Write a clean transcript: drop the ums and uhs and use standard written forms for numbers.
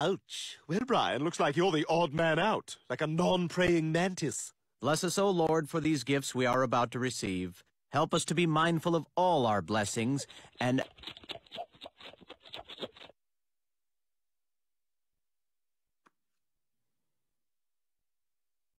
Ouch. Well, Brian, looks like you're the odd man out, like a non-praying mantis. Bless us, O Lord, for these gifts we are about to receive. Help us to be mindful of all our blessings, and